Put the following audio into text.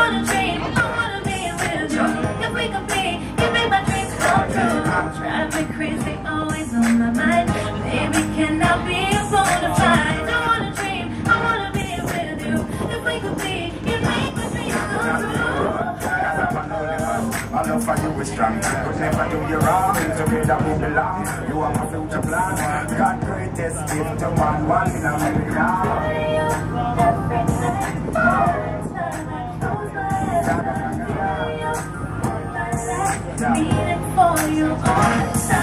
wanna dream, I wanna be with you. If we could be, you make my dreams come true. Drive me crazy, always on my mind. Baby, can I be a bona fide? I wanna dream, I wanna be with you. If we could be, you make my dreams come true. My love for you is strong. Could never do you wrong. Together we belong. You are my future plan. God greatest gift to one in America. Meaning for you all the time.